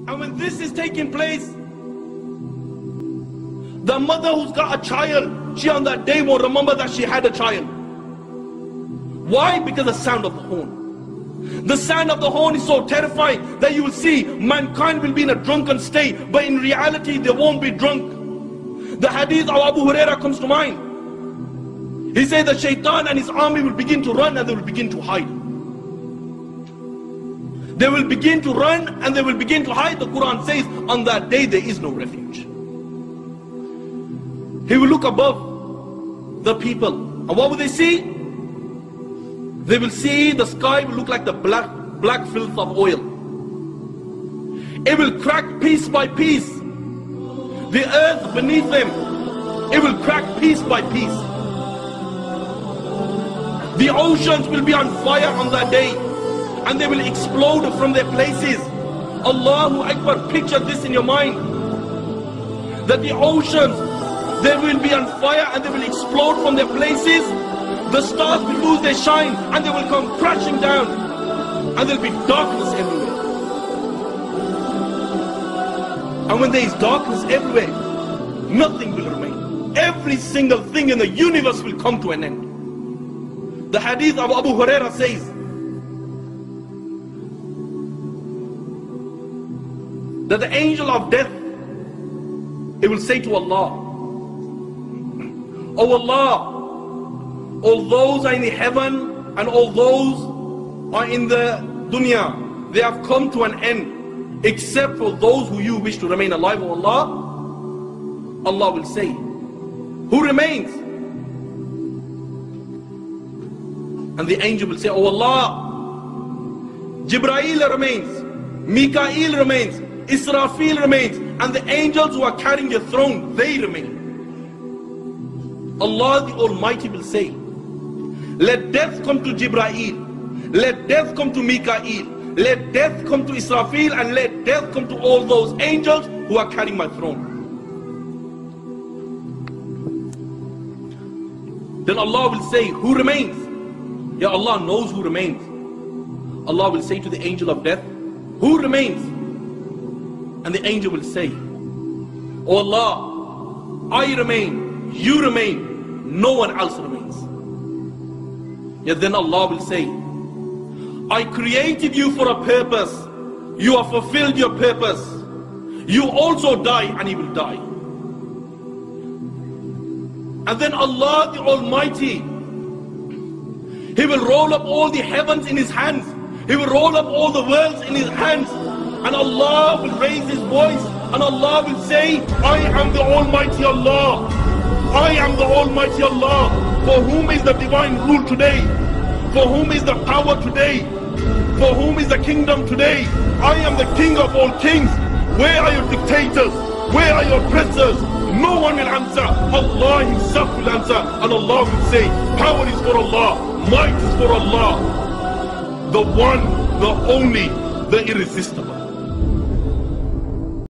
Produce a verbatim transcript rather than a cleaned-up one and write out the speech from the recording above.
And when this is taking place, the mother who's got a child, she on that day won't remember that she had a child. Why? Because the sound of the horn. The sound of the horn is so terrifying that you will see mankind will be in a drunken state, but in reality they won't be drunk. The hadith of Abu Huraira comes to mind. He said that Shaitan and his army will begin to run and they will begin to hide. They will begin to run and they will begin to hide. The Quran says on that day there is no refuge. He will look above the people, and what will they see? They will see the sky will look like the black, black filth of oil. It will crack piece by piece. The earth beneath them, it will crack piece by piece. The oceans will be on fire on that day, and they will explode from their places. Allahu Akbar, picture this in your mind. That the oceans, they will be on fire and they will explode from their places. The stars will lose their shine and they will come crashing down. And there will be darkness everywhere. And when there is darkness everywhere, nothing will remain. Every single thing in the universe will come to an end. The hadith of Abu Huraira says, that the angel of death, it will say to Allah, Oh Allah, all those are in the heaven and all those are in the dunya, they have come to an end, except for those who you wish to remain alive, O Allah. Allah will say, who remains? And the angel will say, Oh Allah, Jibreel remains, Mikael remains, Israfil remains, and the angels who are carrying your throne, they remain. Allah the Almighty will say, let death come to Jibreel, let death come to Mikael, let death come to Israfil, and let death come to all those angels who are carrying my throne. Then Allah will say, who remains? Yeah, Allah knows who remains. Allah will say to the angel of death, who remains? And the angel will say, Oh Allah, I remain, you remain, no one else remains. Yet then Allah will say, I created you for a purpose. You have fulfilled your purpose. You also die and He will die. And then Allah the Almighty, He will roll up all the heavens in His hands. He will roll up all the worlds in His hands. And Allah will raise His voice and Allah will say, I am the Almighty Allah. I am the Almighty Allah. For whom is the divine rule today? For whom is the power today? For whom is the kingdom today? I am the King of all kings. Where are your dictators? Where are your oppressors? No one will answer. Allah Himself will answer. And Allah will say, power is for Allah, might is for Allah, the one, the only, the irresistible.